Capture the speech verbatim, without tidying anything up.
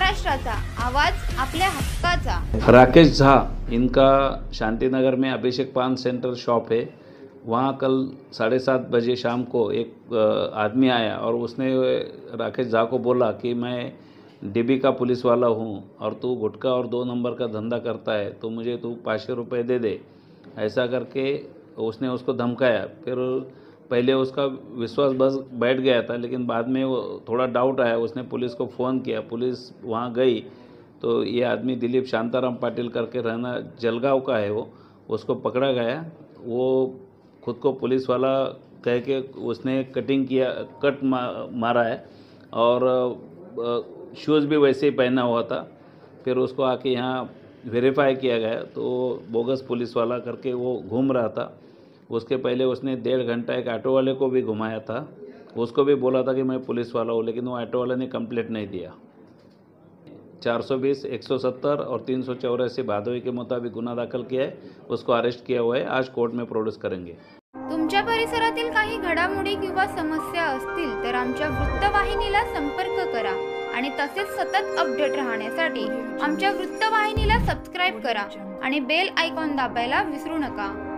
महाराष्ट्राचा आवाज आपल्या हक्काचा। राकेश झा इनका शांति नगर में अभिषेक पान सेंटर शॉप है। वहाँ कल साढ़े सात बजे शाम को एक आदमी आया और उसने राकेश झा को बोला कि मैं डीबी का पुलिस वाला हूँ और तू गुटखा और दो नंबर का धंधा करता है तो मुझे तू पाँच सौ रुपये दे दे, ऐसा करके उसने उसको धमकाया। फिर पहले उसका विश्वास बस बैठ गया था, लेकिन बाद में वो थोड़ा डाउट आया, उसने पुलिस को फ़ोन किया। पुलिस वहाँ गई तो ये आदमी दिलीप शांताराम पाटिल करके रहना जलगांव का है, वो उसको पकड़ा गया। वो खुद को पुलिस वाला कह के उसने कटिंग किया, कट मा, मारा है और शूज़ भी वैसे ही पहना हुआ था। फिर उसको आके यहाँ वेरीफाई किया गया तो बोगस पुलिस वाला करके वो घूम रहा था। उसके पहले उसने डेढ़ घंटा एक ऑटो वाले को भी घुमाया था, उसको भी बोला था कि मैं पुलिस वाला हूँ, लेकिन वो ऑटो वाले ने कंप्लेंट नहीं दिया। चार सौ बीस, एक सौ सत्तर और तीन सौ चौरासी भादोई के मुताबिक गुन्हा दाखल किया है, उसको अरेस्ट किया हुआ है। आज कोर्ट में प्रोड्यूस करेंगे। तुमच्या परिसरातील काही घडामोडी किंवा समस्या असतील तर आमच्या वृत्तवाहिनीला संपर्क करा आणि तसेच सतत अपडेट राहण्यासाठी आमच्या वृत्तवाहिनीला सबस्क्राइब करा आणि बेल आयकॉन दाबायला विसरू नका।